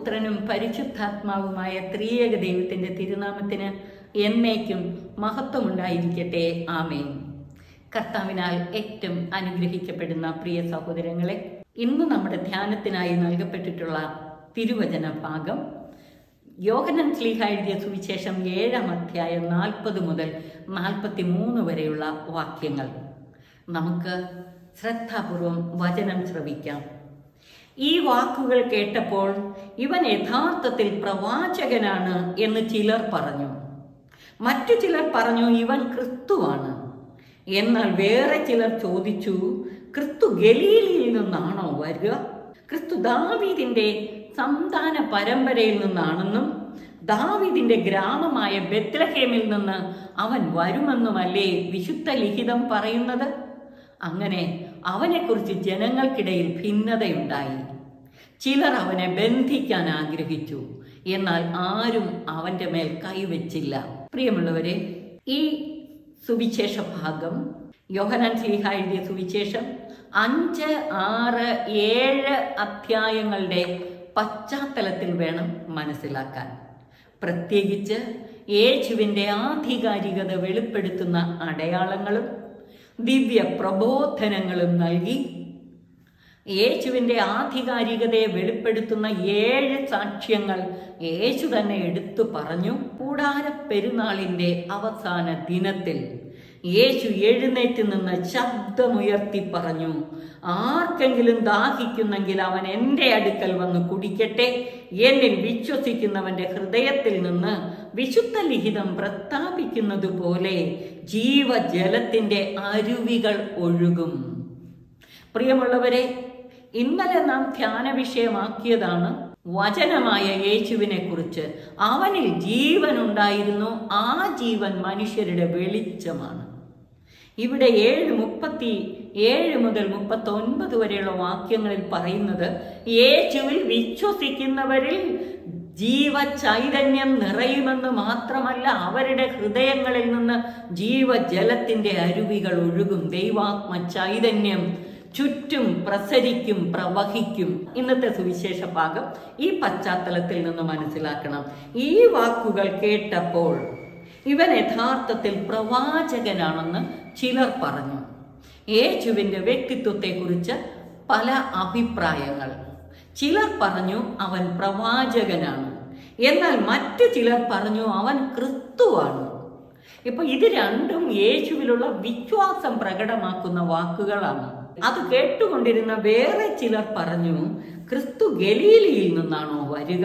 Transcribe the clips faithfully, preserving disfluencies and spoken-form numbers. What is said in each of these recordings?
പുത്രനും പരിശുദ്ധാത്മാവുമായ ത്രിയേക ദൈവത്തിന്റെ തിരുനാമത്തിന് എന്നേക്കും മഹത്വമുണ്ടായിരിക്കട്ടെ. ആമേൻ. കർത്താവിനാൽ ഏറ്റവും അനുഗ്രഹിക്കപ്പെടുന്ന പ്രിയ സഹോദരങ്ങളെ, ഇന്ന് നമ്മുടെ ധ്യാനത്തിനായി നൽകപ്പെട്ടിട്ടുള്ള തിരുവചന ഭാഗം യോഹന്നാൻ ശ്ലീഹ എഴുതിയ സുവിശേഷം ഏഴാം അധ്യായം നാൽപ്പത് മുതൽ നാൽപ്പത്തി മൂന്ന് വരെയുള്ള വാക്യങ്ങൾ. നമുക്ക് ശ്രദ്ധാപൂർവം വചനം ശ്രവിക്കാം. ഈ വാക്കുകൾ കേട്ടപ്പോൾ ഇവൻ യഥാർത്ഥത്തിൽ പ്രവാചകനാണ് എന്ന് ചിലർ പറഞ്ഞു. മറ്റു ചിലർ പറഞ്ഞു ഇവൻ ക്രിസ്തുവാണ്. എന്നാൽ വേറെ ചിലർ ചോദിച്ചു, ക്രിസ്തു ഗലീലയിൽ നിന്നാണോ വരിക? ക്രിസ്തു ദാവീദിന്റെ സന്താന പരമ്പരയിൽ നിന്നാണെന്നും ദാവീദിന്റെ ഗ്രാമമായ ബെത്ലഹേമിൽ നിന്ന് അവൻ വരുമെന്നുമല്ലേ വിശുദ്ധ ലിഖിതം പറയുന്നത്? അങ്ങനെ അവനെക്കുറിച്ച് ജനങ്ങൾക്കിടയിൽ ഭിന്നതയുണ്ടായി. ചിലർ അവനെ ബന്ധിക്കാൻ ആഗ്രഹിച്ചു, എന്നാൽ ആരും അവന്റെ മേൽ കൈവച്ചില്ല. പ്രിയമുള്ളവരെ, ഈ സുവിശേഷ ഭാഗം യോഹന്നാൻ ശ്ലീഹ എഴുതിയ സുവിശേഷം അഞ്ച് ആറ് ഏഴ് അധ്യായങ്ങളുടെ പശ്ചാത്തലത്തിൽ വേണം മനസ്സിലാക്കാൻ. പ്രത്യേകിച്ച് യേശുവിൻ്റെ ആധികാരികത വെളിപ്പെടുത്തുന്ന അടയാളങ്ങളും ദിവ്യ പ്രബോധനങ്ങളും നൽകി യേശുവിൻ്റെ ആധികാരികതയെ വെളിപ്പെടുത്തുന്ന ഏഴ് സാക്ഷ്യങ്ങൾ യേശു തന്നെ എടുത്തു പറഞ്ഞു. കൂടാര പെരുന്നാളിൻ്റെ അവസാന ദിനത്തിൽ യേശു എഴുന്നേറ്റ് നിന്ന് ശബ്ദമുയർത്തി പറഞ്ഞു, ആർക്കെങ്കിലും ദാഹിക്കുന്നെങ്കിൽ അവൻ എൻ്റെ അടുക്കൽ വന്ന് കുടിക്കട്ടെ. എന്നിൽ വിശ്വസിക്കുന്നവന്റെ ഹൃദയത്തിൽ നിന്ന് വിശുദ്ധ ലിഖിതം പ്രസ്താവിക്കുന്നത് പോലെ ജീവജലത്തിന്റെ അരുവികൾ ഒഴുകും. പ്രിയമുള്ളവരെ, ഇന്നലെ നാം ധ്യാന വിഷയമാക്കിയതാണ് വചനമായ യേശുവിനെ കുറിച്ച്. അവനിൽ ജീവൻ ഉണ്ടായിരുന്നു, ആ ജീവൻ മനുഷ്യരുടെ വെളിച്ചമാണ്. ഇവിടെ ഏഴ് മുപ്പത്തി ഏഴ് മുതൽ മുപ്പത്തി ഒൻപത് വരെയുള്ള വാക്യങ്ങളിൽ പറയുന്നത് യേശുവിൽ വിശ്വസിക്കുന്നവരിൽ ജീവചൈതന്യം നിറയുമെന്ന് മാത്രമല്ല, അവരുടെ ഹൃദയങ്ങളിൽ നിന്ന് ജീവജലത്തിന്റെ അരുവികൾ ഒഴുകും. ദൈവാത്മ ചൈതന്യം ചുറ്റും പ്രസരിക്കും, പ്രവഹിക്കും. ഇന്നത്തെ സുവിശേഷ ഭാഗം ഈ പശ്ചാത്തലത്തിൽ നിന്ന് മനസ്സിലാക്കണം. ഈ വാക്കുകൾ കേട്ടപ്പോൾ ഇവൻ യഥാർത്ഥത്തിൽ പ്രവാചകനാണെന്ന് ചിലർ പറഞ്ഞു. യേശുവിൻ്റെ വ്യക്തിത്വത്തെക്കുറിച്ച് പല അഭിപ്രായങ്ങൾ. ചിലർ പറഞ്ഞു അവൻ പ്രവാചകനാണ്, എന്നാൽ മറ്റു ചിലർ പറഞ്ഞു അവൻ ക്രിസ്തുവാണ്. ഇപ്പൊ ഇത് രണ്ടും യേശുവിലുള്ള വിശ്വാസം പ്രകടമാക്കുന്ന വാക്കുകളാണ്. അത് കേട്ടുകൊണ്ടിരുന്ന വേറെ ചിലർ പറഞ്ഞു, ക്രിസ്തു ഗലീലയിൽ നിന്നാണോ വരിക?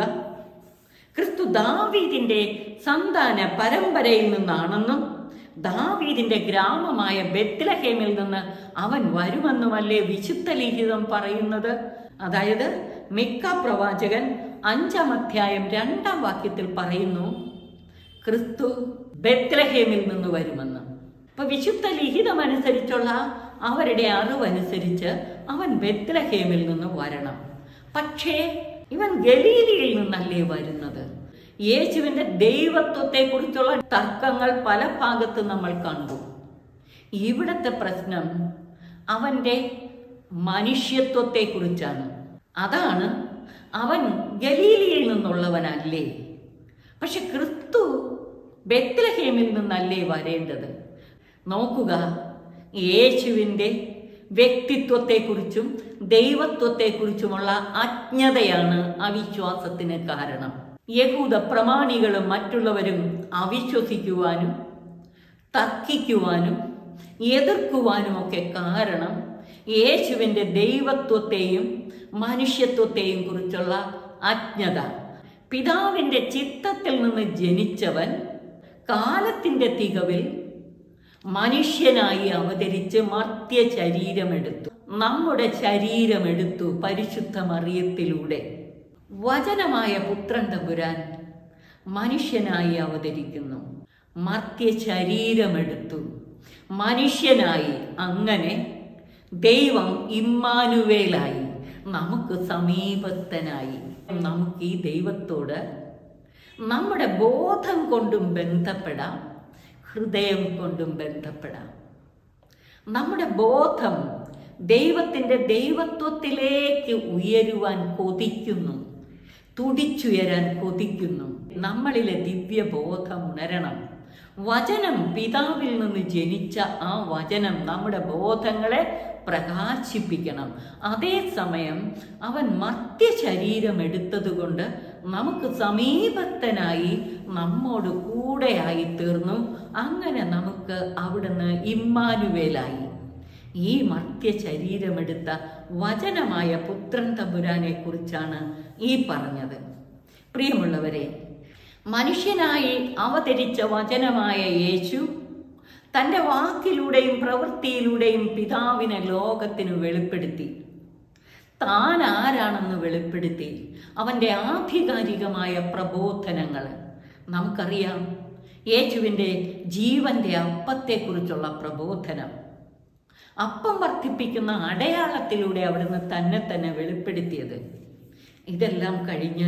ക്രിസ്തു ദാവീദിന്റെ സന്താന പരമ്പരയിൽ നിന്നാണെന്നും ദാവീദിന്റെ ഗ്രാമമായ ബെത്ലഹേമിൽ നിന്ന് അവൻ വരുമെന്നുമല്ലേ വിശുദ്ധ ലിഖിതം പറയുന്നത്? അതായത് മിക്ക പ്രവാചകൻ അഞ്ചാം അധ്യായം രണ്ടാം വാക്യത്തിൽ പറയുന്നു ക്രിസ്തു ബെത്ലഹേമിൽ നിന്ന് വരുമെന്ന്. ഇപ്പൊ വിശുദ്ധ ലിഖിതം അനുസരിച്ചുള്ള അവരുടെ അറിവനുസരിച്ച് അവൻ ബെത്ലഹേമിൽ നിന്ന് വരണം. പക്ഷേ ഇവൻ ഗലീലയിൽ നിന്നല്ലേ വരുന്നത്? യേശുവിൻ്റെ ദൈവത്വത്തെ കുറിച്ചുള്ള തർക്കങ്ങൾ പല ഭാഗത്ത് നമ്മൾ കണ്ടു. ഇവിടുത്തെ പ്രശ്നം അവൻ്റെ മനുഷ്യത്വത്തെ കുറിച്ചാണ്. അതാണ്, അവൻ ഗലീലയിൽ നിന്നുള്ളവനല്ലേ? പക്ഷെ ക്രിസ്തു ബെത്ലഹേമിൽ നിന്നല്ലേ വരേണ്ടത്? നോക്കുക, യേശുവിൻ്റെ വ്യക്തിത്വത്തെക്കുറിച്ചും ദൈവത്വത്തെക്കുറിച്ചുമുള്ള അജ്ഞതയാണ് അവിശ്വാസത്തിന് കാരണം. യഹൂദ പ്രമാണികളും മറ്റുള്ളവരും അവിശ്വസിക്കുവാനും തർക്കിക്കുവാനും എതിർക്കുവാനുമൊക്കെ കാരണം യേശുവിൻ്റെ ദൈവത്വത്തെയും മനുഷ്യത്വത്തെയും കുറിച്ചുള്ള അജ്ഞത. പിതാവിൻ്റെ ചിത്തത്തിൽ നിന്ന് ജനിച്ചവൻ കാലത്തിൻ്റെ തികവിൽ മനുഷ്യനായി അവതരിച്ച് മർത്യ ശരീരമെടുത്തു. നമ്മുടെ ശരീരമെടുത്തു പരിശുദ്ധ മറിയത്തിലൂടെ. വചനമായ പുത്രൻ തമ്പുരാൻ മനുഷ്യനായി അവതരിക്കുന്നു, മർത്യ ശരീരമെടുത്തു, മനുഷ്യനായി. അങ്ങനെ ദൈവം ഇമ്മാനുവേലായി, നമുക്ക് സമീപസ്ഥനായി. നമുക്ക് ഈ ദൈവത്തോട് നമ്മുടെ ബോധം കൊണ്ടും ബന്ധപ്പെടാം, ഹൃദയം കൊണ്ടും ബന്ധപ്പെടാം. നമ്മുടെ ബോധം ദൈവത്തിൻ്റെ ദൈവത്വത്തിലേക്ക് ഉയരുവാൻ കൊതിക്കുന്നു. തുടിച്ചുയരാൻ കൊതിക്കുന്നു. നമ്മളിലെ ദിവ്യബോധം ഉണരണം. വചനം പിതാവിൽ നിന്ന് ജനിച്ച ആ വചനം നമ്മുടെ ബോധങ്ങളെ പ്രകാശിപ്പിക്കണം. അതേസമയം അവൻ മർത്യ ശരീരം എടുത്തതുകൊണ്ട് നമുക്ക് സമീപസ്ഥനായി നമ്മോട് കൂടെയായി തീർന്നു. അങ്ങനെ നമുക്ക് അവിടുന്ന് ഇമ്മാനുവേലായി. ഈ മർത്യ ശരീരമെടുത്ത വചനമായ പുത്രൻ തമ്പുരാനെ കുറിച്ചാണ് ഈ പറഞ്ഞത്. പ്രിയമുള്ളവരെ, മനുഷ്യനായി അവതരിച്ച വചനമായ യേശു തൻ്റെ വാക്കിലൂടെയും പ്രവൃത്തിയിലൂടെയും പിതാവിനെ ലോകത്തിന് വെളിപ്പെടുത്തി. താൻ ആരാണെന്ന് വെളിപ്പെടുത്തി. അവൻ്റെ ആധികാരികമായ പ്രബോധനങ്ങൾ നമുക്കറിയാം. യേശുവിൻ്റെ ജീവന്റെ അപ്പത്തെക്കുറിച്ചുള്ള പ്രബോധനം, അപ്പം വർദ്ധിപ്പിക്കുന്ന അടയാളത്തിലൂടെ അവിടുന്ന് തന്നെ തന്നെ വെളിപ്പെടുത്തിയത്. ഇതെല്ലാം കഴിഞ്ഞ്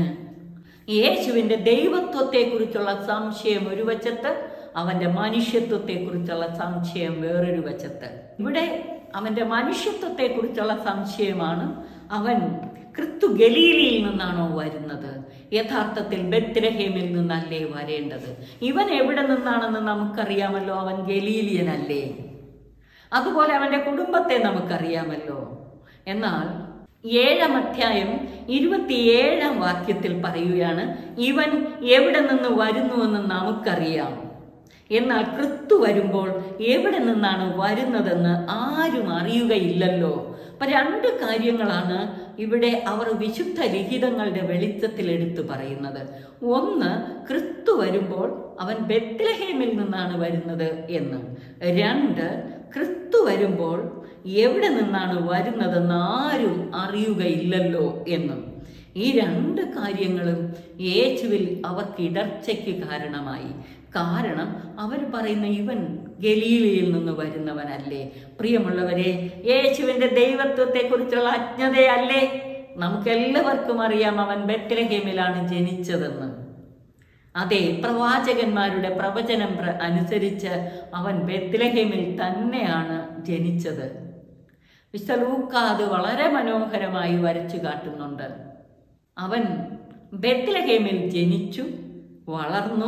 യേശുവിൻ്റെ ദൈവത്വത്തെക്കുറിച്ചുള്ള സംശയം ഒരു വശത്ത്, അവൻ്റെ മനുഷ്യത്വത്തെക്കുറിച്ചുള്ള സംശയം വേറൊരു വശത്ത്. ഇവിടെ അവൻ്റെ മനുഷ്യത്വത്തെക്കുറിച്ചുള്ള സംശയമാണ്. അവൻ ക്രിസ്തു ഗലീലയിൽ നിന്നാണോ വരുന്നത്? യഥാർത്ഥത്തിൽ ബെത്ലഹേമിൽ നിന്നല്ലേ വരേണ്ടത്? ഇവൻ എവിടെ നിന്നാണെന്ന് നമുക്കറിയാമല്ലോ. അവൻ ഗലീലിയനല്ലേ? അതുപോലെ അവൻ്റെ കുടുംബത്തെ നമുക്കറിയാമല്ലോ. എന്നാൽ ഏഴാം അധ്യായം ഇരുപത്തിയേഴാം വാക്യത്തിൽ പറയുകയാണ്, ഇവൻ എവിടെ നിന്ന് വരുന്നുവെന്ന് നമുക്കറിയാം. എന്നാൽ ക്രിസ്തു വരുമ്പോൾ എവിടെ നിന്നാണ് വരുന്നതെന്ന് ആരും അറിയുകയില്ലല്ലോ. അപ്പൊ രണ്ട് കാര്യങ്ങളാണ് ഇവിടെ അവർ വിശുദ്ധ ലിഖിതങ്ങളുടെ വെളിച്ചത്തിൽ എടുത്തു പറയുന്നത്. ഒന്ന്, ക്രിസ്തു വരുമ്പോൾ അവൻ ബെത്ലഹേമിൽ നിന്നാണ് വരുന്നത് എന്ന്. രണ്ട്, ക്രിസ്തു വരുമ്പോൾ എവിടെ നിന്നാണ് വരുന്നതെന്ന് ആരും അറിയുകയില്ലല്ലോ എന്നും. ഈ രണ്ട് കാര്യങ്ങളും യേശുവിൽ അവർക്ക് ഇടർച്ചയ്ക്ക് കാരണമായി. കാരണം അവർ പറയുന്ന ഇവൻ ഗലീലയിൽ നിന്ന് വരുന്നവനല്ലേ? പ്രിയമുള്ളവരെ, യേശുവിൻ്റെ ദൈവത്വത്തെക്കുറിച്ചുള്ള അജ്ഞതയല്ലേ? നമുക്കെല്ലാവർക്കും അറിയാം അവൻ ബെത്ലഹേമിലാണ് ജനിച്ചതെന്ന്. അതെ, പ്രവാചകന്മാരുടെ പ്രവചനം അനുസരിച്ച് അവൻ ബെത്ലഹേമിൽ തന്നെയാണ് ജനിച്ചത്. വിശുദ്ധ ലൂക്കാ അത് വളരെ മനോഹരമായി വരച്ചു കാട്ടുന്നുണ്ട്. അവൻ ബെത്ലഹേമിൽ ജനിച്ചു, വളർന്നു,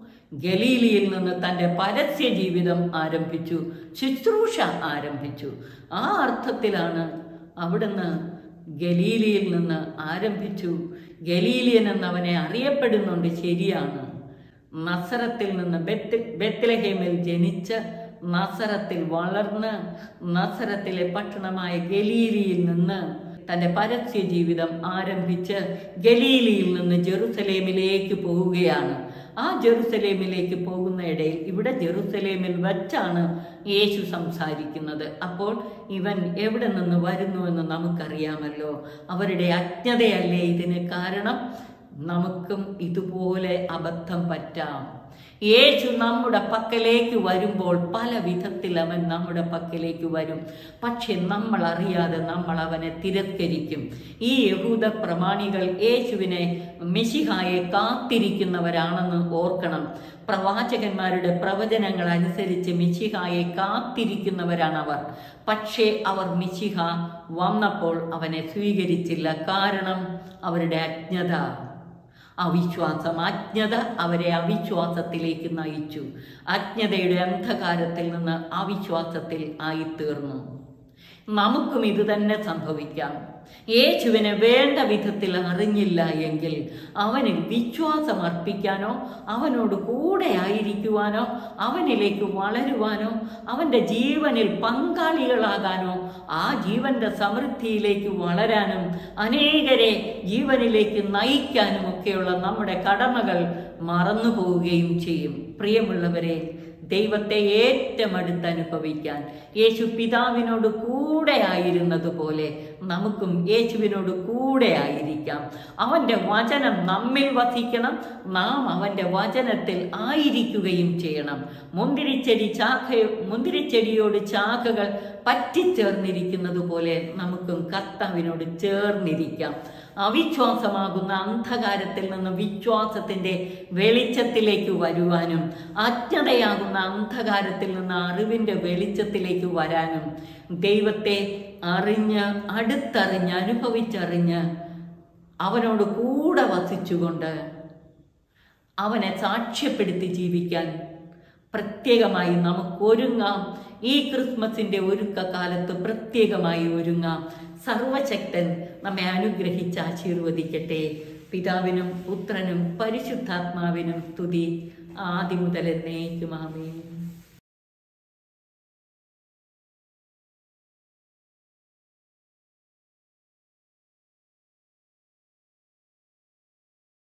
ഗലീലിയിൽ നിന്ന് തൻ്റെ പരസ്യ ജീവിതം ആരംഭിച്ചു, ശുശ്രൂഷ ആരംഭിച്ചു. ആ അർത്ഥത്തിലാണ് അവിടുന്ന് ഗലീലിയിൽ നിന്ന് ആരംഭിച്ചു. ഗലീലിയൻ എന്നവനെ അറിയപ്പെടുന്നുണ്ട്, ശരിയാണ്. നസറത്തിൽ നിന്ന് ബെത്ത് ബെത്ലഹേമിൽ ജനിച്ച് നസറത്തിൽ വളർന്ന് നസറത്തിലെ പട്ടണമായ ഗലീലിയിൽ നിന്ന് തൻ്റെ പരസ്യ ജീവിതം ആരംഭിച്ച് ഗലീലിയിൽ നിന്ന് ജെറുസലേമിലേക്ക് പോവുകയാണ്. ആ ജെറുസലേമിലേക്ക് പോകുന്ന ഇടയിൽ ഇവിടെ ജെറുസലേമിൽ വച്ചാണ് യേശു സംസാരിക്കുന്നത്. അപ്പോൾ ഇവൻ എവിടെ നിന്ന് വരുന്നുവെന്ന് നമുക്കറിയാമല്ലോ. അവരുടെ അജ്ഞതയല്ലേ ഇതിന് കാരണം? നമുക്കും ഇതുപോലെ അബദ്ധം പറ്റാം. യേശു നമ്മുടെ പക്കലേക്ക് വരുമ്പോൾ പല വിധത്തിൽ അവൻ നമ്മുടെ പക്കലേക്ക് വരും. പക്ഷെ നമ്മൾ അറിയാതെ നമ്മൾ അവനെ തിരസ്കരിക്കും. ഈ യഹൂദ പ്രമാണികൾ യേശുവിനെ മിശിഹായെ കാത്തിരിക്കുന്നവരാണെന്ന് ഓർക്കണം. പ്രവാചകന്മാരുടെ പ്രവചനങ്ങൾ അനുസരിച്ച് മിശിഹായെ കാത്തിരിക്കുന്നവരാണവർ. പക്ഷേ അവർ മിശിഹ വന്നപ്പോൾ അവനെ സ്വീകരിച്ചില്ല. കാരണം അവരുടെ അജ്ഞത, അവിശ്വാസം. അജ്ഞത അവരെ അവിശ്വാസത്തിലേക്ക് നയിച്ചു. അജ്ഞതയുടെ അന്ധകാരത്തിൽ നിന്ന് അവിശ്വാസത്തിൽ ആയിത്തീർന്നു. നമുക്കും ഇത് തന്നെ സംഭവിക്കാം. യേശുവിനെ വേണ്ട വിധത്തിൽ അറിഞ്ഞില്ല എങ്കിൽ അവനിൽ വിശ്വാസം അർപ്പിക്കാനോ അവനോട് കൂടെ ആയിരിക്കുവാനോ അവനിലേക്ക് വളരുവാനോ അവൻ്റെ ജീവനിൽ പങ്കാളികളാകാനോ ആ ജീവന്റെ സമൃദ്ധിയിലേക്ക് വളരാനും അനേകരെ ജീവനിലേക്ക് നയിക്കാനും ഒക്കെയുള്ള നമ്മുടെ കടമകൾ മറന്നു പോവുകയും ചെയ്യും. പ്രിയമുള്ളവരെ, ദൈവത്തെ ഏറ്റവും അടുത്ത് അനുഭവിക്കാൻ യേശു പിതാവിനോട് കൂടെ ആയിരുന്നതുപോലെ നമുക്കും യേശുവിനോട് കൂടെ ആയിരിക്കാം. അവൻ്റെ വചനം നമ്മിൽ വസിക്കണം. നാം അവൻ്റെ വചനത്തിൽ ആയിരിക്കുകയും ചെയ്യണം. മുന്തിരിച്ചെടി ശാഖ മുന്തിരിച്ചെടിയോട് ശാഖകൾ പറ്റിച്ചേർന്നിരിക്കുന്നത് പോലെ നമുക്കും കർത്താവിനോട് ചേർന്നിരിക്കാം. അവിശ്വാസമാകുന്ന അന്ധകാരത്തിൽ നിന്ന് വിശ്വാസത്തിൻ്റെ വെളിച്ചത്തിലേക്ക് വരുവാനും അജ്ഞതയാകുന്ന അന്ധകാരത്തിൽ നിന്ന് അറിവിൻ്റെ വെളിച്ചത്തിലേക്ക് വരാനും ദൈവത്തെ അറിഞ്ഞ് അടുത്തറിഞ്ഞ് അനുഭവിച്ചറിഞ്ഞ് അവനോട് കൂടെ കൂടെ വസിച്ചുകൊണ്ട് അവനെ സാക്ഷ്യപ്പെടുത്തി ജീവിക്കാൻ പ്രത്യേകമായി നമുക്ക് ഒരുങ്ങാം. ഈ ക്രിസ്മസിൻ്റെ ഒരുക്കക്കാലത്ത് പ്രത്യേകമായി ഒരുങ്ങാം. സർവശക്തൻ നമ്മെ അനുഗ്രഹിച്ച് ആശീർവദിക്കട്ടെ. പിതാവിനും പുത്രനും പരിശുദ്ധാത്മാവിനും സ്തുതി, ആദിമുതൽ എന്നേക്കും ആമേൻ.